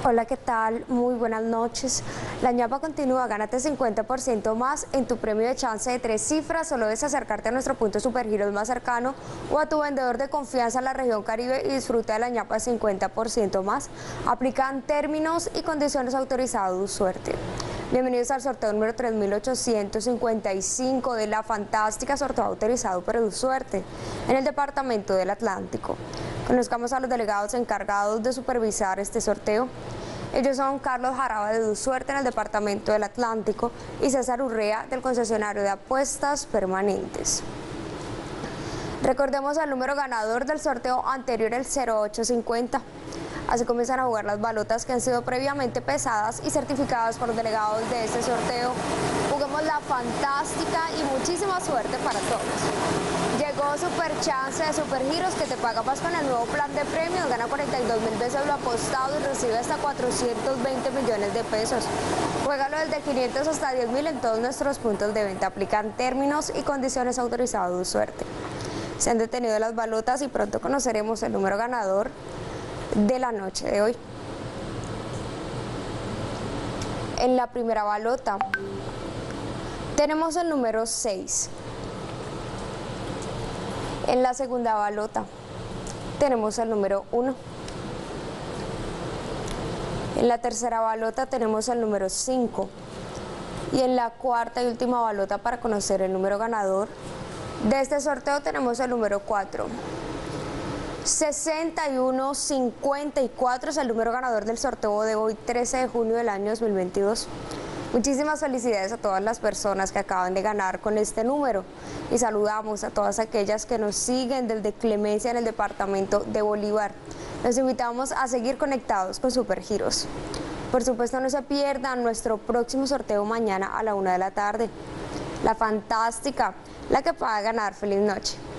Hola, ¿qué tal? Muy buenas noches. La ñapa continúa, gánate 50% más en tu premio de chance de 3 cifras. Solo debes acercarte a nuestro punto Supergiros más cercano o a tu vendedor de confianza en la región Caribe y disfruta de la ñapa 50% más. Aplican términos y condiciones autorizados. Suerte. Bienvenidos al sorteo número 3855 de la fantástica sorteo autorizado por EduSuerte en el departamento del Atlántico. Conozcamos a los delegados encargados de supervisar este sorteo. Ellos son Carlos Jaraba de EduSuerte en el departamento del Atlántico y César Urrea del concesionario de apuestas permanentes. Recordemos el número ganador del sorteo anterior, el 0850. Así comienzan a jugar las balotas que han sido previamente pesadas y certificadas por los delegados de este sorteo. Juguemos la fantástica y muchísima suerte para todos. Llegó Super Chance de Supergiros, que te paga más con el nuevo plan de premios. Gana 42.000 veces lo apostado y recibe hasta 420 millones de pesos. Juégalo desde 500 hasta 10.000 en todos nuestros puntos de venta. Aplican términos y condiciones autorizados de suerte. Se han detenido las balotas y pronto conoceremos el número ganador de la noche de hoy. En la primera balota tenemos el número 6. En la segunda balota tenemos el número 1. En la tercera balota tenemos el número 5. Y en la cuarta y última balota, para conocer el número ganador de este sorteo, tenemos el número 4. 6154 es el número ganador del sorteo de hoy, 13 de junio del año 2022. Muchísimas felicidades a todas las personas que acaban de ganar con este número y saludamos a todas aquellas que nos siguen desde Clemencia en el departamento de Bolívar. Los invitamos a seguir conectados con Supergiros. Por supuesto, no se pierdan nuestro próximo sorteo mañana a la 1 de la tarde. La fantástica, la que paga ganar. Feliz noche.